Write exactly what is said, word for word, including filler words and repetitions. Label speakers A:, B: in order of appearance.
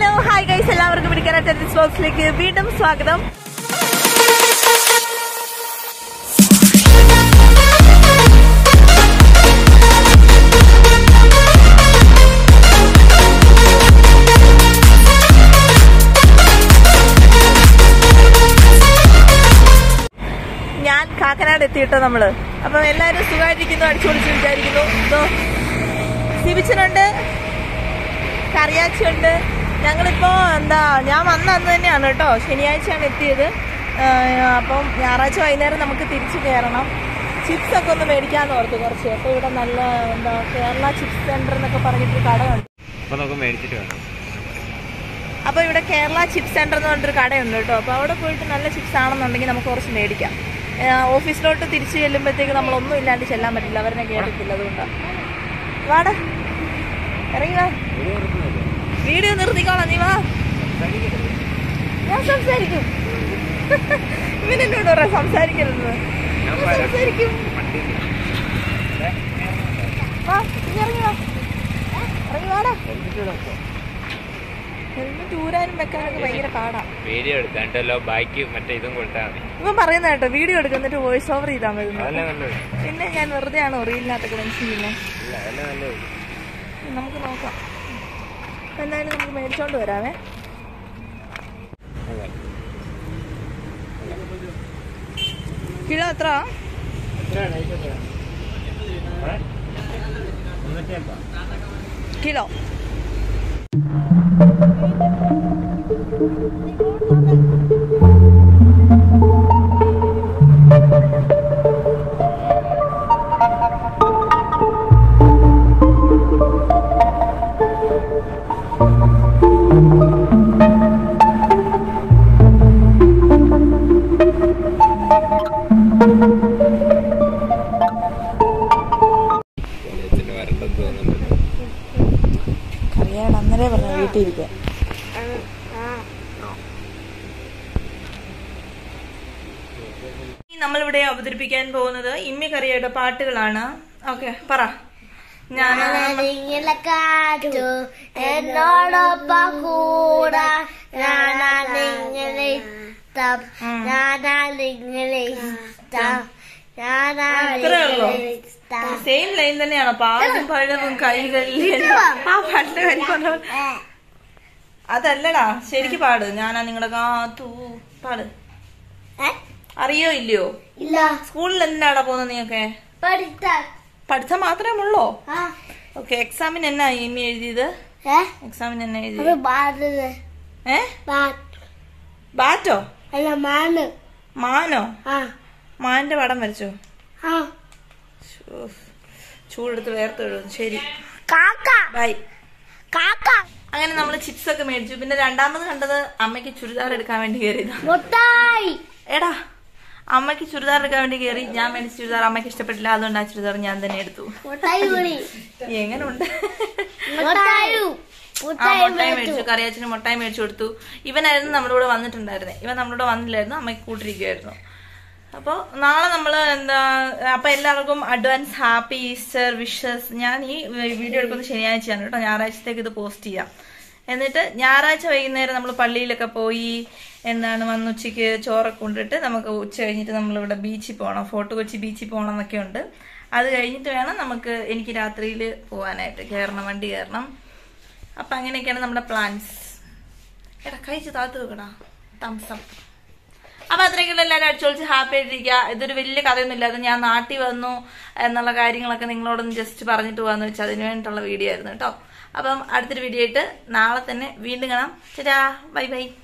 A: Hello hi guys, എല്ലാവർക്കും ഇടുക്കി അച്ചയത്തിസ് വ്ലോഗ്സിലേക്ക് വീണ്ടും സ്വാഗതം. ഞാൻ കാക്കനാട് എത്തിയിട്ടോ നമ്മള്. അപ്പം എല്ലാവരും സുഖമായിട്ടിരിക്കുന്നു, അടിച്ചുപൊളിച്ച് വിചാരിക്കുന്നു. ഇതോ സിബിച്ചനുണ്ട്, കറിയാച്ചുണ്ട്. ഞങ്ങളിപ്പോ എന്താ ഞാൻ വന്ന അന്ന് തന്നെയാണ് കേട്ടോ, ശനിയാഴ്ചയാണ് എത്തിയത്. അപ്പം ഞായറാഴ്ച വൈകുന്നേരം നമുക്ക് തിരിച്ചു കയറണം. ചിപ്സ് ഒക്കെ ഒന്ന് മേടിക്കാന്ന് ഓർത്തു കുറച്ച്. അപ്പൊ ഇവിടെ നല്ല എന്താ കേരള ചിപ്സ് സെന്റർ എന്നൊക്കെ പറഞ്ഞിട്ട് കടയുണ്ട്. അപ്പൊ ഇവിടെ കേരള ചിപ്സ് സെന്റർ എന്ന് പറഞ്ഞിട്ടൊരു കടയുണ്ട് കേട്ടോ. അപ്പൊ അവിടെ പോയിട്ട് നല്ല ചിപ്സ് ആണെന്നുണ്ടെങ്കിൽ നമുക്ക് കുറച്ച് മേടിക്കാം. ഓഫീസിലോട്ട് തിരിച്ചു ചെല്ലുമ്പോഴത്തേക്ക് നമ്മളൊന്നും ഇല്ലാണ്ട് ചെല്ലാൻ പറ്റില്ല, അവരെ കേട്ടിട്ടില്ല. അതുകൊണ്ടാണ് വാടാ, ഇറങ്ങി വാ. വീഡിയോ നിർത്തിക്കോളാം, നീ വാ. ഞാൻ സംസാരിക്കും. ഇവനെന്നോട് പറയാം സംസാരിക്കരുത്. സംസാരിക്കും. വാ, നീ ഇറങ്ങി വാ, ഇറങ്ങി വാടാ. ഹെൽമെറ്റ് ഊരാനും വെക്കാനൊക്കെ ഭയങ്കര പാടാ. വീഡിയോ എടുക്കാണ്ടല്ലോ, ബാക്കി മറ്റേ ഇതും കൊടുത്താൽ മതി. ഇവൻ പറയുന്ന കേട്ടോ, വീഡിയോ എടുക്കുന്നിട്ട് വോയിസ് ഓവർ ചെയ്താൽ മതി. പിന്നെ ഞാൻ വെറുതെ ആണോ റീലിനകത്തൊക്കെ മനസ്സിലില്ലേ? നമുക്ക് നോക്കാം. എന്തായാലും നമുക്ക് മേടിച്ചോണ്ട് വരാമേ. കിലോ എത്ര? കിലോ കറിയാണ് അന്നേരം പറഞ്ഞ വീട്ടിലിരിക്കാൻ. നമ്മളിവിടെ അവതരിപ്പിക്കാൻ പോകുന്നത് ഇമ്മി കറിയുടെ പാട്ടുകളാണ്. ഓക്കെ, പറ. ഞാൻ എന്നോടൊപ്പം കൂടാ, ഞാനാണിങ്ങളെ ഇഷ്ടം, ഞാനാണിങ്ങളെ ഇഷ്ടം, ഞാനാണിങ്ങളെ ഇഷ്ടം. സെയിം ലൈൻ തന്നെയാണോ? പാടും പഴവും കൈകളിൽ ആ പാട്ടിന്റെ കാര്യം അതല്ലടാ, ശരിക്ക് പാട്. ഞാനാ നിങ്ങളുടെ കാത്തു പാട്. അറിയോ ഇല്ലയോ? ഇല്ല. സ്കൂളിൽ എന്തിനാടാ പോകുന്നത് നീയൊക്കെ? പഠിത്തം മാത്രമേ ഉള്ളോ? ഓക്കെ. എക്സാമിന് എന്നാ ഇമ്മി എഴുതിയത്? എക്സാമിന് എന്നാ എഴുതിയത്? ഏ ബാറ്റോ? മാനോ? മാന്റെ പടം വരച്ചോ? ചൂടെടുത്ത് വേർത്തെഴുതും. ശരി, ബൈ. അങ്ങനെ നമ്മള് ചിപ്സ് ഒക്കെ മേടിച്ചു. പിന്നെ രണ്ടാമത് കണ്ടത് അമ്മയ്ക്ക് ചുരിദാർ എടുക്കാൻ വേണ്ടി കയറിയതാ. എടാ, അമ്മയ്ക്ക് ചുരിദാർ എടുക്കാൻ വേണ്ടി കയറി. ഞാൻ മേടിച്ച ചുരിദാർ അമ്മയ്ക്ക് ഇഷ്ടപ്പെട്ടില്ല, അതുകൊണ്ട് ആ ചുരിദാർ ഞാൻ തന്നെ എടുത്തു. എങ്ങനെ ഉണ്ട്? ആ മുട്ടായി മേടിച്ചു, കറിയാച്ചിന് മുട്ടായി മേടിച്ചു കൊടുത്തു. ഇവനായിരുന്നു നമ്മുടെ കൂടെ വന്നിട്ടുണ്ടായിരുന്നേ. ഇവൻ നമ്മുടെ കൂടെ വന്നില്ലായിരുന്നു, അമ്മയ്ക്ക് കൂട്ടിരിക്കുവായിരുന്നു. അപ്പോൾ നാളെ നമ്മൾ എന്താ അപ്പൊ എല്ലാവർക്കും അഡ്വാൻസ് ഹാപ്പി ഈസ്റ്റർ വിഷസ്. ഞാൻ ഈ വീഡിയോ എടുക്കുന്നത് ശനിയാഴ്ചയാണ് കേട്ടോ. ഞായറാഴ്ചത്തേക്ക് ഇത് പോസ്റ്റ് ചെയ്യാം. എന്നിട്ട് ഞായറാഴ്ച വൈകുന്നേരം നമ്മൾ പള്ളിയിലൊക്കെ പോയി എന്താണ് വന്നുച്ചയ്ക്ക് ചോറൊക്കെ കൊണ്ടിട്ട് നമുക്ക് ഉച്ച കഴിഞ്ഞിട്ട് നമ്മളിവിടെ ബീച്ചിൽ പോകണം, ഫോർട്ട് കൊച്ചി ബീച്ചിൽ പോകണം എന്നൊക്കെ ഉണ്ട്. അത് കഴിഞ്ഞിട്ട് വേണം നമുക്ക് എനിക്ക് രാത്രിയിൽ പോകാനായിട്ട്, കയറണം, വണ്ടി കയറണം. അപ്പം അങ്ങനെയൊക്കെയാണ് നമ്മുടെ പ്ലാൻസ്. എടാ, കഴിച്ച് താത്ത് വെക്കടാ, തംസം. അപ്പൊ അത്രയ്ക്കുള്ള എല്ലാവരും അടിച്ചൊളിച്ച് ഹാപ്പി ആയിട്ടിരിക്കുക. ഇതൊരു വലിയ കഥയൊന്നും ഇല്ലാതെ ഞാൻ നാട്ടിൽ വന്നു എന്നുള്ള കാര്യങ്ങളൊക്കെ നിങ്ങളോടൊന്ന് ജസ്റ്റ് പറഞ്ഞിട്ട് പോകാന്ന് വെച്ചാൽ അതിന് വേണ്ടിയിട്ടുള്ള വീഡിയോ ആയിരുന്നു കേട്ടോ. അപ്പം അടുത്തൊരു വീഡിയോ ആയിട്ട് നാളെ തന്നെ വീണ്ടും കാണാം. ചേട്ടാ, ബൈ ബൈ.